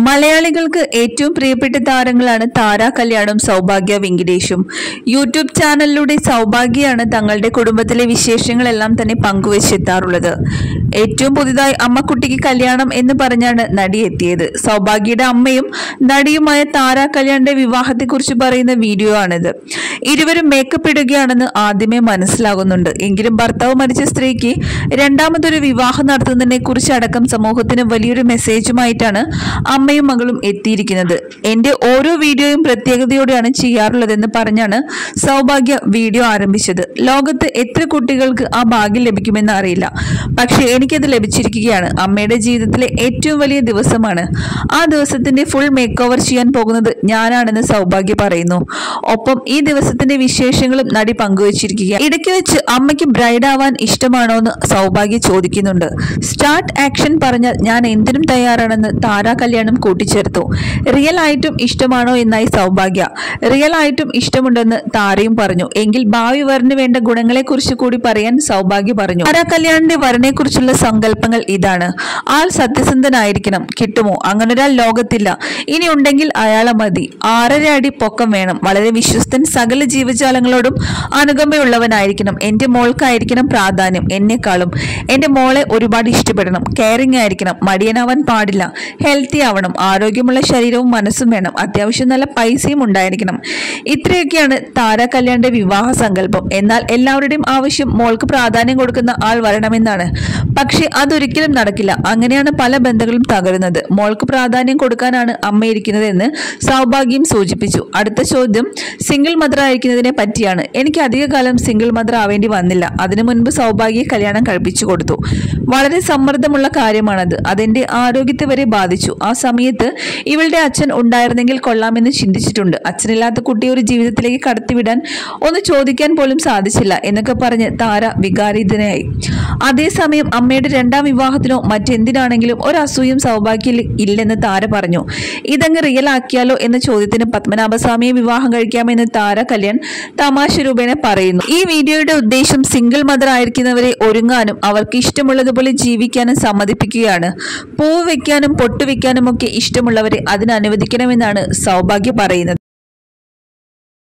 മലയാളികൾക്ക് ഏറ്റവും പ്രിയപ്പെട്ട താരങ്ങളാണ് താര കല്യാണും സൗഭാഗ്യ വെങ്കിടേഷും. യൂട്യൂബ് ചാനലിലൂടെ സൗഭാഗ്യയാണ് തങ്ങളുടെ കുടുംബത്തിലെ വിശേഷങ്ങളെല്ലാം തന്നെ പങ്കുവച്ചെത്താറുള്ളത്. ഏറ്റവും പുതിയതായി അമ്മക്കുട്ടിക്ക് കല്യാണം എന്ന് പറഞ്ഞാണ് നടി എത്തിയത്. സൗഭാഗ്യയുടെ അമ്മയും നടിയുമായ താര കല്യാണിന്റെ വിവാഹത്തെക്കുറിച്ച് പറയുന്ന വീഡിയോ ആണിത്. ഇരുവരും മേക്കപ്പ് ഇടുകയാണെന്ന് ആദ്യമേ മനസ്സിലാകുന്നുണ്ട്. എങ്കിലും ഭർത്താവ് മരിച്ച സ്ത്രീക്ക് രണ്ടാമതൊരു വിവാഹം നടത്തുന്നതിനെ കുറിച്ച് അടക്കം സമൂഹത്തിന് വലിയൊരു മെസ്സേജുമായിട്ടാണ് അമ്മയും മകളും എത്തിയിരിക്കുന്നത്. എന്റെ ഓരോ വീഡിയോയും പ്രത്യേകതയോടെയാണ് ചെയ്യാറുള്ളതെന്ന് പറഞ്ഞാണ് സൗഭാഗ്യ വീഡിയോ ആരംഭിച്ചത്. ലോകത്ത് എത്ര കുട്ടികൾക്ക് ആ ഭാഗ്യം ലഭിക്കുമെന്ന് അറിയില്ല, പക്ഷെ എനിക്കത് ലഭിച്ചിരിക്കുകയാണ്. അമ്മയുടെ ജീവിതത്തിലെ ഏറ്റവും വലിയ ദിവസമാണ്. ആ ദിവസത്തിന്റെ ഫുൾ മേക്ക് ഓവർ ചെയ്യാൻ പോകുന്നത് ഞാനാണെന്ന് സൗഭാഗ്യ പറയുന്നു. ഒപ്പം ഈ ദിവസത്തിന്റെ വിശേഷങ്ങളും നടി പങ്കുവച്ചിരിക്കുക. ഇടയ്ക്ക് വെച്ച് അമ്മയ്ക്ക് ബ്രൈഡ് ആവാൻ ഇഷ്ടമാണോ എന്ന് സൗഭാഗ്യ ചോദിക്കുന്നുണ്ട്. സ്റ്റാർട്ട് ആക്ഷൻ പറഞ്ഞാൽ ഞാൻ എന്തിനും തയ്യാറാണെന്ന് താര കല്യാണം കൂട്ടിച്ചേർത്തു. റിയൽ ആയിട്ടും ഇഷ്ടമാണോ എന്നായി സൗഭാഗ്യ. റിയൽ ആയിട്ടും ഇഷ്ടമുണ്ടെന്ന് താരയും പറഞ്ഞു. എങ്കിൽ ഭാവി വരന് വേണ്ട ഗുണങ്ങളെ കുറിച്ച് കൂടി പറയാൻ സൗഭാഗ്യ പറഞ്ഞു. താര കല്യാണിന്റെ വരനെ കുറിച്ചുള്ള സങ്കല്പങ്ങൾ ഇതാണ്. ആൾ സത്യസന്ധനായിരിക്കണം. കിട്ടുമോ? അങ്ങനൊരാൾ ലോകത്തില്ല. ഇനി ഉണ്ടെങ്കിൽ അയാളെ മതി. 6.5 അടി പൊക്കം വേണം. വളരെ വിശ്വസ്തൻ. സകല ജീവജാലങ്ങളോടും അനുകമ്പയുള്ളവനായിരിക്കണം. എന്റെ മോൾക്കായിരിക്കണം പ്രാധാന്യം എന്നെക്കാളും. എന്റെ മോളെ ഒരുപാട് ഇഷ്ടപ്പെടണം. കെയറിംഗ് ആയിരിക്കണം. മടിയനാവാൻ പാടില്ല. ഹെൽത്തി ആവണം. ആരോഗ്യമുള്ള ശരീരവും മനസ്സും വേണം. അത്യാവശ്യം നല്ല പൈസയും ഉണ്ടായിരിക്കണം. ഇത്രയൊക്കെയാണ് താര കല്യാണിന്റെ വിവാഹ സങ്കല്പം. എന്നാൽ എല്ലാവരുടെയും ആവശ്യം മോൾക്ക് പ്രാധാന്യം കൊടുക്കുന്ന ആൾ വരണമെന്നാണ്. പക്ഷെ അതൊരിക്കലും നടക്കില്ല. അങ്ങനെയാണ് പല ബന്ധങ്ങളും തകരുന്നത്. മോൾക്ക് പ്രാധാന്യം കൊടുക്കാനാണ് അമ്മ ഇരിക്കുന്നത് എന്ന് സൗഭാഗ്യം സൂചിപ്പിച്ചു. അടുത്ത ചോദ്യം സിംഗിൾ മദർ ആയിരിക്കുന്നതിനെ പറ്റിയാണ്. എനിക്ക് അധികകാലം സിംഗിൾ മദർ ആവേണ്ടി വന്നില്ല. അതിനു മുൻപ് സൗഭാഗ്യ കല്യാണം കഴിപ്പിച്ചു കൊടുത്തു. വളരെ സമ്മർദ്ദമുള്ള കാര്യമാണത്. അതെന്റെ ആരോഗ്യത്തെ വരെ ബാധിച്ചു. ആ സമയത്ത് ഇവളുടെ അച്ഛൻ ഉണ്ടായിരുന്നെങ്കിൽ കൊള്ളാമെന്ന് ചിന്തിച്ചിട്ടുണ്ട്. അച്ഛനില്ലാത്ത കുട്ടിയെ ഒരു ജീവിതത്തിലേക്ക് കടത്തിവിടാൻ ഒന്ന് ചോദിക്കാൻ പോലും സാധിച്ചില്ല എന്നൊക്കെ പറഞ്ഞ് താര വികാരിതനായി. അതേസമയം അമ്മയുടെ രണ്ടാം വിവാഹത്തിനോ മറ്റെന്തിനാണെങ്കിലും ഒരസൂയും സൗഭാഗ്യ ഇല്ലെന്ന് താര പറഞ്ഞു. ഇതങ്ങ് റിയൽ ആക്കിയാലോ എന്ന ചോദ്യത്തിന് പത്മനാഭസ്വാമിയെ വിവാഹം കഴിക്കാമെന്ന് താര കല്യാൺ തമാശ രൂപേണ പറയുന്നു. ഈ വീഡിയോയുടെ ഉദ്ദേശം സിംഗിൾ മദർ ആയിരിക്കുന്നവരെ ഒരുങ്ങാനും അവർക്ക് ഇഷ്ടമുള്ളതുപോലെ ജീവിക്കാനും സമ്മതിപ്പിക്കുകയാണ്. പൂവ് വെക്കാനും പൊട്ടുവെക്കാനും ഒക്കെ ഇഷ്ടമുള്ളവരെ അതിന് അനുവദിക്കണമെന്നാണ് സൗഭാഗ്യ പറയുന്നത്.